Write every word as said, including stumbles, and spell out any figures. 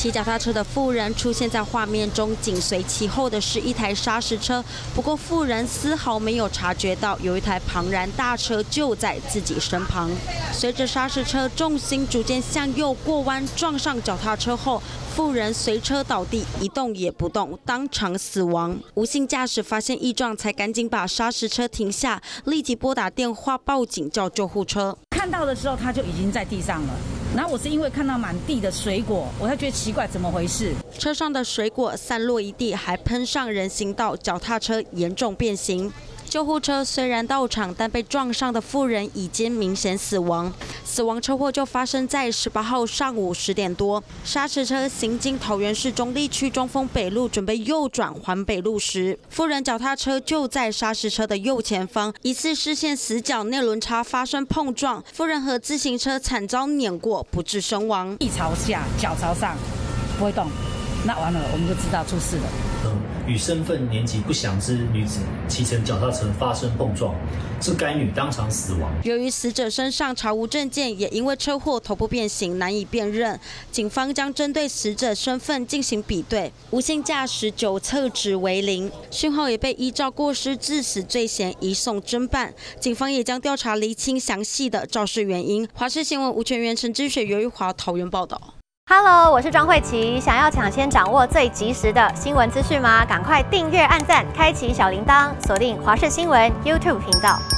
骑脚踏车的妇人出现在画面中，紧随其后的是一台砂石车。不过妇人丝毫没有察觉到有一台庞然大车就在自己身旁。随着砂石车重心逐渐向右过弯，撞上脚踏车后，妇人随车倒地，一动也不动，当场死亡。无姓驾驶发现异状，才赶紧把砂石车停下，立即拨打电话报警叫救护车。 看到的时候，他就已经在地上了。然后我是因为看到满地的水果，我才觉得奇怪，怎么回事？ 车上的水果散落一地，还喷上人行道，脚踏车严重变形。救护车虽然到场，但被撞上的妇人已经明显死亡。死亡车祸就发生在十八号上午十点多，砂石车行经桃园市中坜区中丰北路，准备右转环北路时，妇人脚踏车就在砂石车的右前方，疑似视线死角内轮差发生碰撞，妇人和自行车惨遭碾过，不治身亡。 地朝下，脚朝上，不会动，那完了，我们就知道出事了。 与身份年纪不详之女子骑乘脚踏车发生碰撞，致该女当场死亡。 由于死者身上查无证件，也因为车祸头部变形难以辨认，警方将针对死者身份进行比对，无姓驾驶酒测值为零，讯后也被依照过失致死罪嫌移送侦办。警方也将调查厘清详细的肇事原因。华视新闻吴全元、陈之雪、尤玉华桃园报道。 Hello， 我是庄慧琪。想要抢先掌握最及时的新闻资讯吗？赶快订阅、按赞、开启小铃铛，锁定华视新闻 YouTube 频道。